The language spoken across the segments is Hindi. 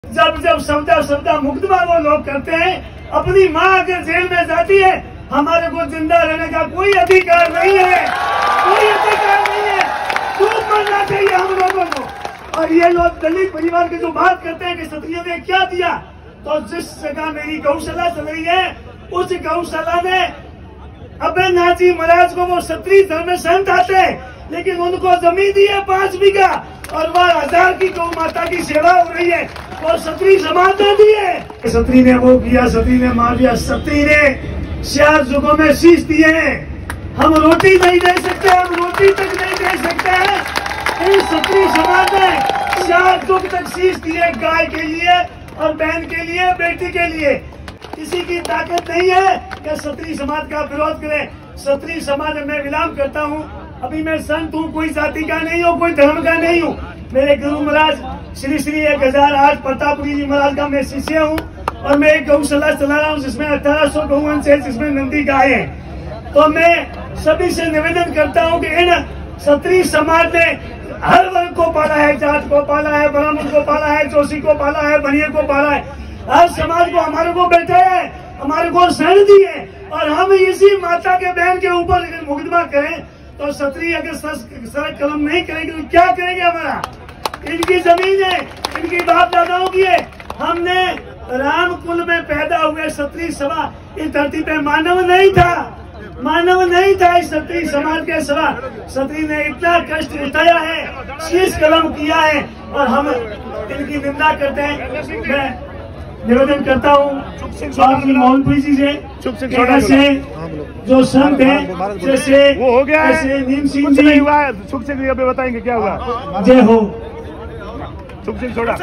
जब जब सौदा मुकदमा वो लोग करते हैं, अपनी माँ अगर जेल में जाती है, हमारे को जिंदा रहने का कोई अधिकार नहीं है, कोई अधिकार नहीं है। चुप करना चाहिए हम लोगों को। और ये लोग दलित परिवार की जो बात करते हैं कि क्षत्रियों ने क्या दिया, तो जिस जगह मेरी गौशाला चल रही है, उस गौशाला ने अबे नाजी महाराज को वो क्षत्रिय धर्म में संत आते हैं, लेकिन उनको जमीन दी है 5 बीघा और वह 1000 की गौ माता की सेवा हो रही है, वो क्षत्रिय समाज ने दी है। क्षत्रिय ने वो किया, क्षत्रिय ने मार दिया, क्षत्रिय ने 4 जुगों में शीश दिए हैं। हम रोटी नहीं दे सकते, हम रोटी तक नहीं दे सकते हैं। क्षत्रिय समाज ने 4 जुग तक शीश दिए, गाय के लिए और बहन के लिए, बेटी के लिए। किसी की ताकत नहीं है कि क्षत्रिय समाज का विरोध करे। क्षत्रिय समाज में विलाप करता हूँ। अभी मैं संत हूँ, कोई जाति का नहीं हूँ, कोई धर्म का नहीं हूँ। मेरे गुरु महाराज श्री श्री 1008 प्रतापपुरी जी महाराज का मैं शिष्य हूँ और मैं एक गौशाला चला रहा हूँ जिसमें 1800 गौवंश है, जिसमें नंदी गाय है। तो मैं सभी से निवेदन करता हूँ कि इन क्षत्रिय समाज ने हर वर्ग को पाला है, जात को पाला है, ब्राह्मण को पाला है, जोशी को पाला है, बनिए को पाला है, हर समाज को हमारे को बैठे है, हमारे को शरण दी है। और हम इसी माता के बहन के ऊपर मुकदमा करें तो क्षत्रिय अगर सड़क कलम नहीं करेंगे तो क्या करेंगे? हमारा इनकी जमीन है, इनकी बाप दादाओं की है। हमने राम कुल में पैदा हुए क्षत्रिय सभा इस धरती पे मानव नहीं था, मानव नहीं था इस क्षत्रिय समाज के सिवा। क्षत्रिय ने इतना कष्ट उठाया है, शीश कलम किया है और हम इनकी निंदा करते हैं। मैं निवेदन करता हूँ स्वामी मोहनपुरी जी से, ऐसे जो संत हैं जैसे वो हो गया ऐसे नीम सिंह कुछ जी, नहीं हुआ है। सुख सिंह अभी बताएंगे क्या हुआ। जय हो। सुख सिंह छोड़ा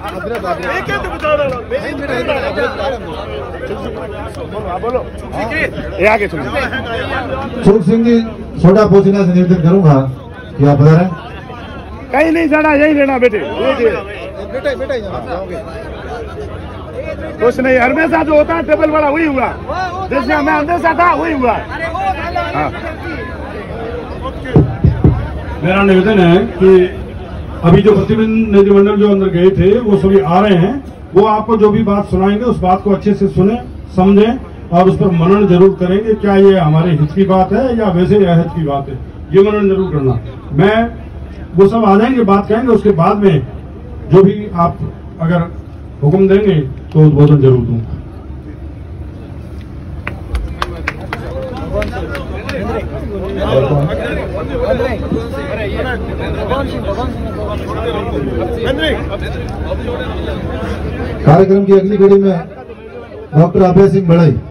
बोलो, ये आगे सुख सिंह जी छोटा पोचना से निवेदन करूंगा कि आप बता रहे कहीं नहीं जाना, यही रहना बेटे। कुछ नहीं, हमेशा जो होता है टेबल वाला वही हुआ, जैसे हमें अंदेशा था वही हुआ। हाँ। मेरा निवेदन है कि अभी जो प्रतिनिधिमंडल जो अंदर गए थे वो सभी आ रहे हैं, वो आपको जो भी बात सुनाएंगे उस बात को अच्छे से सुने, समझें और उस पर मनन जरूर करेंगे। क्या ये हमारे हित की बात है या वैसे अहित की बात है, ये मनन जरूर करना। मैं वो सब आ जाएंगे, बात कहेंगे, उसके बाद में जो भी आप अगर हुक्म देंगे तो उद्बोधन जरूर दूंगा। कार्यक्रम की अगली कड़ी में डॉक्टर अभय सिंह बड़ई।